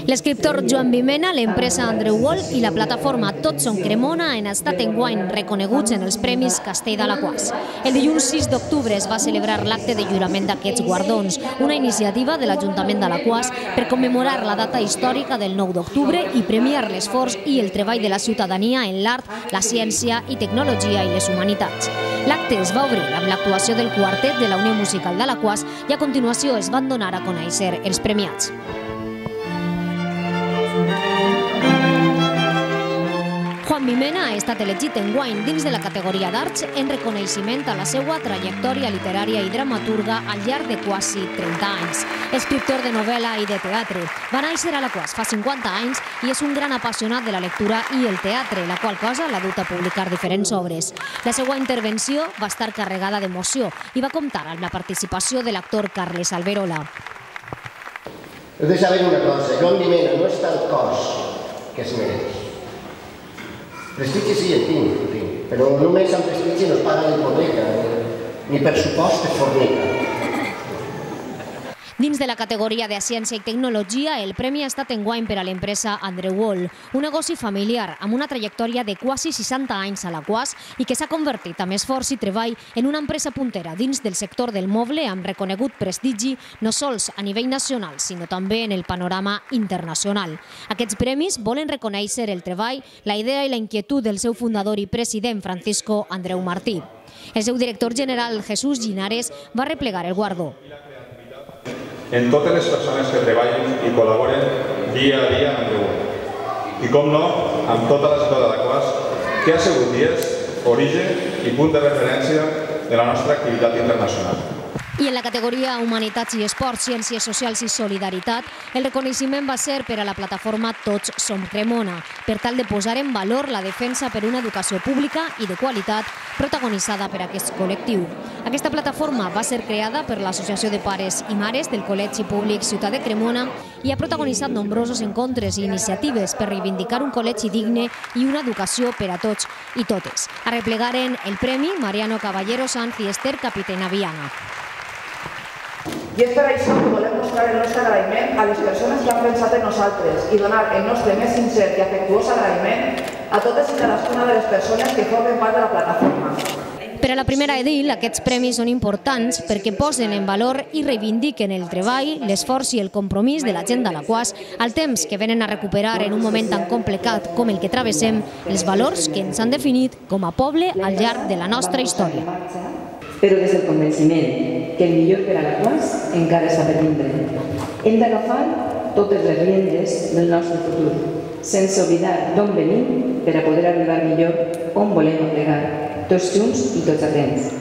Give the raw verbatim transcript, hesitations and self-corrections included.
L'escriptor Joan Vimena, l'empresa Andreu Wall i la plataforma Tots som Cremona han estat enguany reconeguts en els Premis Castell d'Alaquàs. El dilluns sis d'octubre es va celebrar l'acte de lliurament d'aquests guardons, una iniciativa de l'Ajuntament d'Alaquàs per commemorar la data històrica del nou d'octubre i premiar l'esforç i el treball de la ciutadania en l'art, la ciència i tecnologia i les humanitats. L'acte es va obrir amb l'actuació del quartet de la Unió Musical d'Alaquàs i a continuació es van donar a conèixer els premiats. Joan Vimena ha estat elegit enguany dins de la categoria d'Arts en reconeixement a la seva trajectòria literària i dramaturga al llarg de quasi trenta anys. Escriptor de novel·la i de teatre, va néixer a Alaquàs fa cinquanta anys i és un gran apassionat de la lectura i el teatre, la qual cosa l'ha dut a publicar diferents obres. La seva intervenció va estar carregada d'emoció i va comptar amb la participació de l'actor Carles Alberola. Heu de saber una cosa, Joan Vimena no és tal cos que es mereix. Prestigi sí, en tinc, però només amb prestigi no es paga ni hipoteca, ni pressupost es fornica. Dins de la categoria de Ciència i Tecnologia, el premi ha estat enguany per a l'empresa Andreu Wall, un negoci familiar amb una trajectòria de quasi seixanta anys a Alaquàs i que s'ha convertit amb esforç i treball en una empresa puntera dins del sector del moble amb reconegut prestigi no sols a nivell nacional, sinó també en el panorama internacional. Aquests premis volen reconèixer el treball, la idea i la inquietud del seu fundador i president Francisco Andreu Martí. El seu director general, Jesús Linares, va replegar el guardó. En totes les persones que treballen i col·laboren dia a dia amb Andreu Wall. I com no, amb tota la ciutat d'Alaquàs, que ha sigut i és origen i punt de referència de la nostra activitat internacional. I en la categoria Humanitats i Esports, Ciències Socials i Solidaritat, el reconeixement va ser per a la plataforma Tots som Cremona, per tal de posar en valor la defensa per una educació pública i de qualitat protagonitzada per aquest col·lectiu. Aquesta plataforma va ser creada per l'Associació de Pares i Mares del Col·legi Públic Ciutat de Cremona i ha protagonitzat nombrosos encontres i iniciatives per reivindicar un col·legi digne i una educació per a tots i totes. Arreplegaren el premi Mariano Caballero Sanz i Esther Capitena Viana. I és per això que volem mostrar el nostre agraïment a les persones que han pensat en nosaltres i donar el nostre més sincer i afectuós agraïment a totes i cadascuna de les persones que formen part de la plataforma. Per a la primera edil, aquests premis són importants perquè posen en valor i reivindiquen el treball, l'esforç i el compromís de la gent d'Alaquàs al temps que venen a recuperar en un moment tan complicat com el que travessem els valors que ens han definit com a poble al llarg de la nostra història. Però des del convenciment que el millor per a Alaquàs encara està per vindre. Hem d'agafar totes les riendes del nostre futur, sense oblidar d'on venim per a poder arribar millor on volem arribar, tots junts i tots atents.